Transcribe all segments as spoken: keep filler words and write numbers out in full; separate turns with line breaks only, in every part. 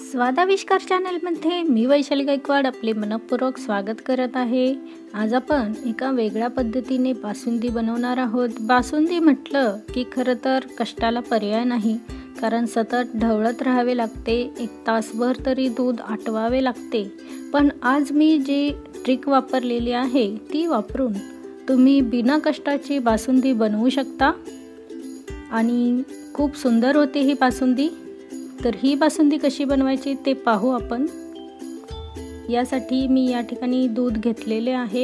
स्वादाविष्कार चॅनलमध्ये मी वैशाली गायकवाड आपले मनपूर्वक स्वागत करत आहे। आज आपण एका वेगळ्या पद्धतीने बासुंदी बनवणार आहोत। बासुंदी म्हटलं की खरं तर कष्टाला पर्याय नाही, कारण सतत ढवळत राहावे लागते, एक तासभर तरी दूध आटवावे लागते। पण आज मी जी ट्रिक वापरलेली आहे ती वापरून तुम्ही बिना कष्टाची बासुंदी बनवू शकता आणि खूप सुंदर होते ही बासुंदी। तर ही बासुंदी कशी बनवायची ते पाहू आपण। यासाठी मी या ठिकाणी दूध घेतलेले आहे।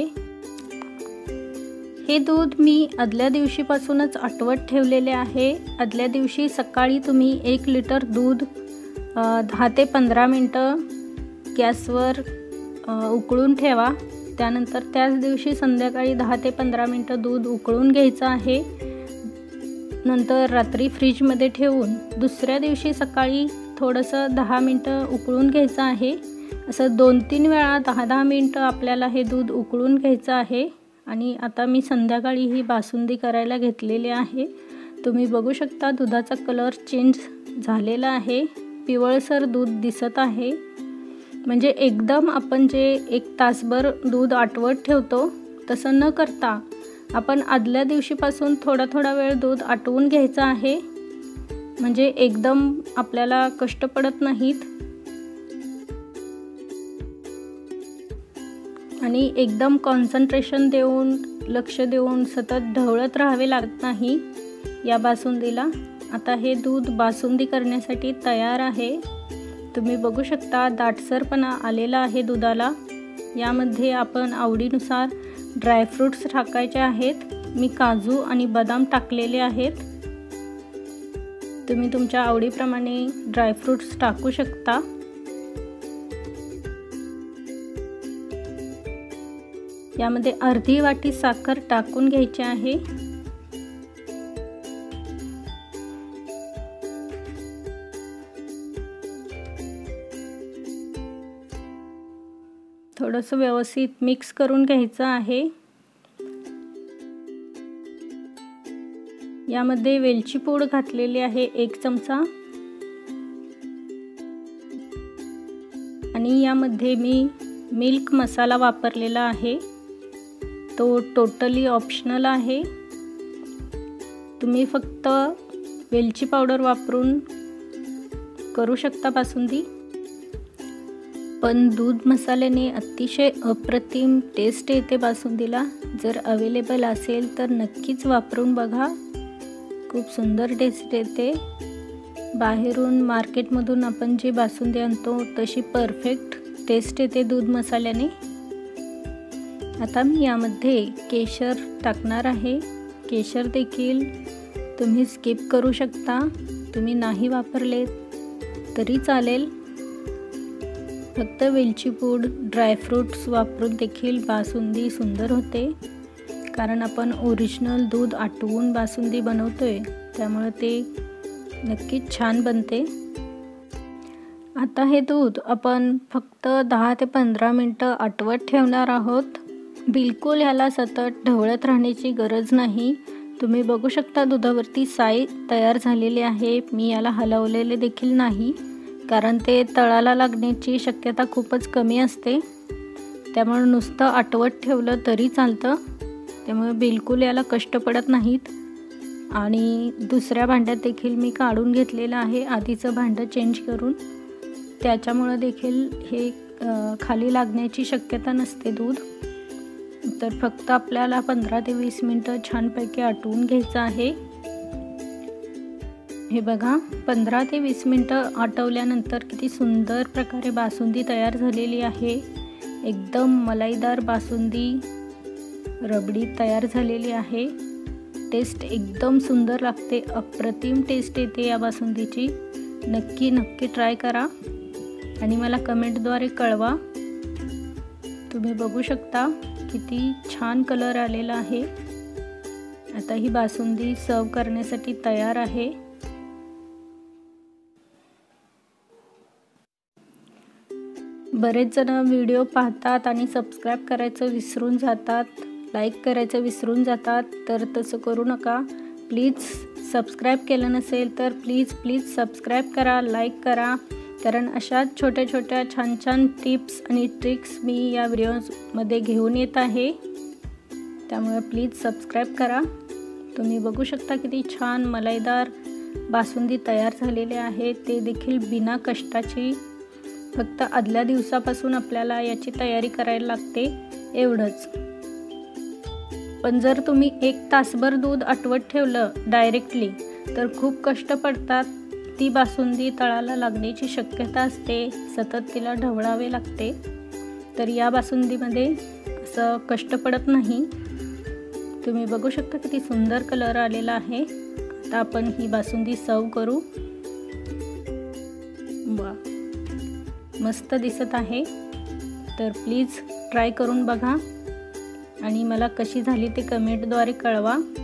हे दूध मी आदल्या दिवशीपासूनच आटवत ठेवलेले आहे। आदल्या दिवशी सकाळी तुम्ही एक लिटर दूध दहा ते पंधरा मिनिटं गॅसवर उकळून ठेवा। त्यानंतर त्याच दिवशी संध्याकाळी दहा ते पंधरा मिनिटं दूध उकळून घ्यायचं आहे। नंतर रात्री फ्रीजमध्ये ठेवून दुसऱ्या दिवशी सकाळी थोडंसं दहा मिनिटं उकळून घ्यायचं आहे। असं दोन तीन वेळा दहा दहा मिनिटं आपल्याला हे दूध उकळून घ्यायचं आहे। आणि आता मी संध्याकाळी ही बासुंदी करायला घेतलेली आहे। तुम्ही बघू शकता दुधाचा कलर चेंज झालेला आहे, पिवळसर दूध दिसत आहे। म्हणजे एकदम आपण जे एक तासभर दूध आटवत ठेवतो तसं न करता आपण आदल्या दिवशीपासून थोडा थोडा वेळ दूध आटवून घ्यायचं आहे, म्हणजे एकदम आपल्याला कष्ट पडत नाहीत आणि एकदम कॉन्सन्ट्रेशन देऊन लक्ष देऊन सतत ढवळत राहावे लागत नाही या बासुंदीला। आता हे दूध बासुंदी करण्यासाठी तयार आहे। तुम्ही बघू शकता दाटसरपणा आलेला आहे दुधाला। यामध्ये आपण आवडीनुसार ड्रायफ्रूट्स टाकायचे आहेत। मी काजू आणि बदाम टाकलेले आहेत। तुम्ही तुमच्या आवडीप्रमाणे ड्रायफ्रूट्स टाकू शकता। यामध्ये अर्धी वाटी साखर टाकून घ्यायची आहे। थोडंसं व्यवस्थित मिक्स करून घ्यायचं आहे। यामध्ये वेलची पूड घातलेली आहे एक चमचा आणि यामध्ये मी मिल्क मसाला वापरलेला आहे, तो टोटली ऑप्शनल आहे। तुम्ही फक्त वेलची पावडर वापरून करू शकता बासुंदी, पण दूध मसाल्याने अतिशय अप्रतिम टेस्ट येते बासुंदीला। जर अवेलेबल असेल तर नक्कीच वापरून बघा, खूप सुंदर टेस्ट येते। बाहेरून मार्केटमधून आपण जी बासुंदी आणतो तशी परफेक्ट टेस्ट येते दूध मसाल्याने। आता मी यामध्ये केशर टाकणार आहे। केशर देखील तुम्ही स्किप करू शकता, तुम्ही नाही वापरले तरी चालेल। फक्त वेलची पूड ड्रायफ्रूट्स वापरून देखील बासुंदी सुंदर होते, कारण आपण ओरिजिनल दूध आटवून बासुंदी बनवतोय, त्यामुळे ते नक्कीच छान बनते। आता हे दूध आपण फक्त दहा ते पंधरा मिनिटं आटवत ठेवणार आहोत। बिलकुल ह्याला सतत ढवळत राहण्याची गरज नाही। तुम्ही बघू शकता दुधावरती साय तयार झालेली आहे। मी याला हलवलेले देखील नाही, कारण ते तळाला लागण्याची शक्यता खूपच कमी असते, त्यामुळे नुसतं आटवत ठेवलं तरी चालतं। त्यामुळे बिलकुल याला कष्ट पडत नाहीत। आणि दुसऱ्या भांड्यात देखील मी काढून घेतलेलं आहे आधीचं भांडं चेंज करून, त्याच्यामुळे देखील हे खाली लागण्याची शक्यता नसते दूध। तर फक्त आपल्याला पंधरा ते वीस मिनिटं छानपैकी आटवून घ्यायचं आहे। हे बघा, पंधरा ते वीस मिनिटं आटवल्यानंतर किती सुंदर प्रकारे बासुंदी तयार झालेली आहे। एकदम मलाईदार बासुंदी रबडी तयार झालेली आहे। टेस्ट एकदम सुंदर लागते, अप्रतिम टेस्ट येते या बासुंदीची। नक्की नक्की ट्राय करा आणि मला कमेंटद्वारे कळवा। तुम्ही बघू शकता किती छान कलर आलेला आहे। आता ही बासुंदी सर्व करण्यासाठी तयार आहे। बरेच जण व्हिडिओ पाहतात आणि सबस्क्राईब करायचं विसरून जातात, लाईक करायचं विसरून जातात, तर तसं करू नका। प्लीज सबस्क्राईब केलं नसेल तर प्लीज प्लीज सबस्क्राईब करा, लाईक करा कारण अशाच छोट्या छोट्या छान छान टिप्स आणि ट्रिक्स मी या व्हिडिओमध्ये घेऊन येत आहे। त्यामुळे प्लीज सबस्क्राईब करा। तुम्ही बघू शकता किती छान मलाईदार बासुंदी तयार झालेली आहे, ते देखील बिना कष्टाची। फक्त आदल्या दिवसापासून आपल्याला याची तयारी करायला लागते एवढंच। पण जर तुम्ही एक तासभर दूध आटवत ठेवलं डायरेक्टली तर खूप कष्ट पडतात। ती बासुंदी तळाला लागण्याची शक्यता असते, सतत तिला ढवळावे लागते। तर या बासुंदीमध्ये असं कष्ट पडत नाही। तुम्ही बघू शकता किती सुंदर कलर आलेला आहे। आता आपण ही बासुंदी सर्व करू। वा, मस्त दिसत आहे। तर प्लीज ट्राय करून बघा आणि मला कशी झाली ते कमेंटद्वारे कळवा।